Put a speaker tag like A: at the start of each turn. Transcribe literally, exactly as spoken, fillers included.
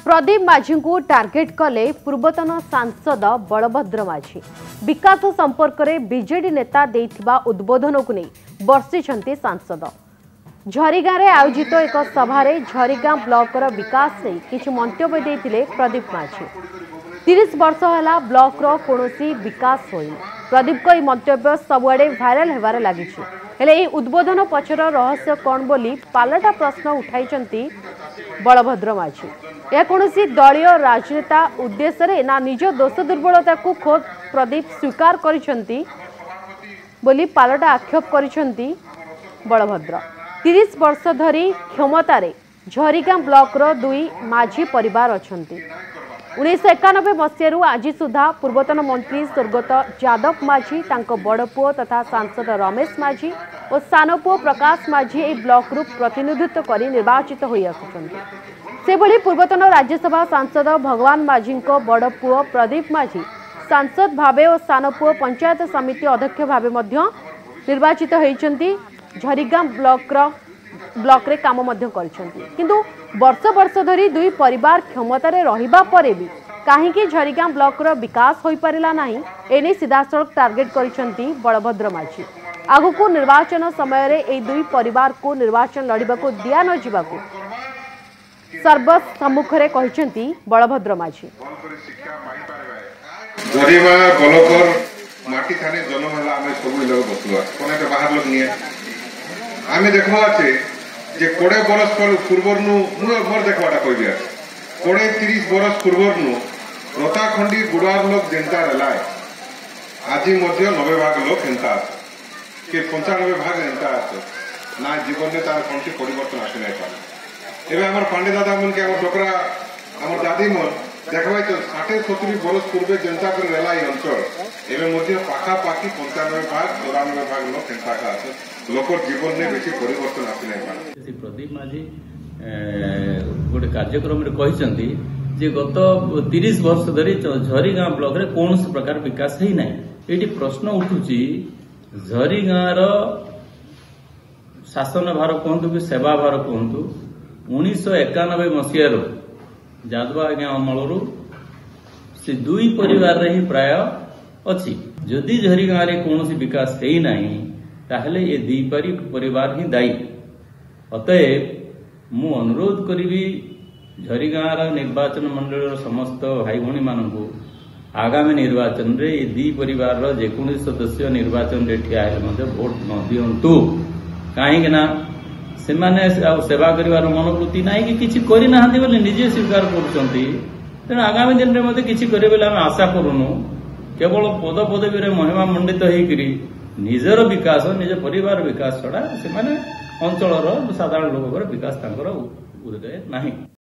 A: प्रदीप माझी को टार्गेट कले पूर्वतन सांसद बलभद्र माझी विकास संपर्क में बीजेडी नेता देथिबा उद्बोधन को नहीं बर्षिछंती सांसद। झरीगाँ रे आयोजित एक सभारे झरीगाँ ब्लॉकर विकास नहीं किछि मंतव्य देथिले प्रदीप माझी। तीस वर्ष है ब्लॉकर कौनसी विकास होई प्रदीप को मंतव्य सबुआड़े भाइराल होबार लगी हेले उद्बोधन पछर रहस्य कौन बोली पालटा प्रश्न उठाई बलभद्र माझी। यह कौनसी दलीय राजनेता उद्देश्य ना निज दोष दुर्बलता को खोद प्रदीप स्वीकार करिसेंती बोली पालटा आक्षेप करिसेंती बलभद्र। तीस वर्ष धरी क्षमतार झरीगाँ ब्लॉकर दुई माझी परिवार अछंती। उन्नीस एकानबे मसीह आज सुधा पूर्वतन मंत्री स्वर्गत यादव माझी तांको बड़ पुओ तथा सांसद रमेश माझी और सान पुओ प्रकाश माझी ए ब्लॉक रु प्रतिनिधित्व कर निर्वाचित होई आसुछंती। सेभली पूर्वतन राज्यसभा सांसद भगवान माझी बड़ पुओ प्रदीप माझी सांसद भावे और सान पुओ पंचायत समिति अध्यक्ष भावे मध्य निर्वाचित होइछंती। झरीगाँ ब्लॉक ब्लॉक रे काम मध्य करिसेंती किंतु वर्ष वर्ष धरी दुई परिवार क्षमतार रहिबा परे भी काहेकि झरीगाँ ब्लॉक रो विकास होई परिला नाही एने सीधासळख टार्गेट करिसेंती बलभद्र माझी। आगुको निर्वाचन समय रे ए दुई परिवार को निर्वाचन लड़िबा को दिया न जिबा को सर्वसम्मुख रे कहिसेंती बलभद्र माझी।
B: झरीगाँ ब्लॉकर माटी थाने जन्म हला आमे सब लोग बसलुआ कोने के बाहर लोग निये आमे देखला छे जे कोड़े बरस पूर्वर मोर देखवाटा कह दिया कोड़े तीस बरस पूर्वर रताखंडी गुड़ार लोग जेनता रलाय आज नबे भाग लोग हेन्ता के पंचानबे भाग हेन्ता ना जीवन में तार कौन परिवर्तन आसी ना पारे। एवं आम पांडे दादा मन के आम टोकरा आम दादी मन देखा तो षाठे सतुरी बरस पूर्वे जेनता कर रेला अंचल एवं पाखापाखि पंचानबे भाग चौरानबे भाग लोग हेन्ता का लोकर जीवन में बेसी परिवर्तन आसी ना पारे।
C: प्रदीप माझी गोटे कार्यक्रम कहते जे गत तीस वर्ष धरी झरीगाँ ब्लॉक रे कौन प्रकार विकास है ना ये प्रश्न उठुची झरीगाँर शासन भार कहतु कि सेवा भार कहतु उन्नीस एकानबे मसीह यादव आज्ञा अमल से दुई परिवार रे ही प्राय अच्छी जदि झरीगाँ रे कौन विकास है ना ताहले ये दी परिवार ही दायी। अतएव मु अनुरोध करी झरीगाँर निर्वाचन मंडल समस्त भाई भौणी मानू आगामी निर्वाचन रे ये दी परिवार जेकोसी सदस्य निर्वाचन रे ठिया भोट न दिंतु कहीं से माने सेवा करिवार मनोवृत्ति ना कि किछि करि नाहंती बोले निजे स्वीकार करुछंती तेणु आगामी दिन में किछि करे बोले आम आशा करूनु केवल पद पदवी महिमा मंडित होकर निजर विकास निज परिवार विकास छड़ा से अंचल साधारण लोक विकास उदय नहीं।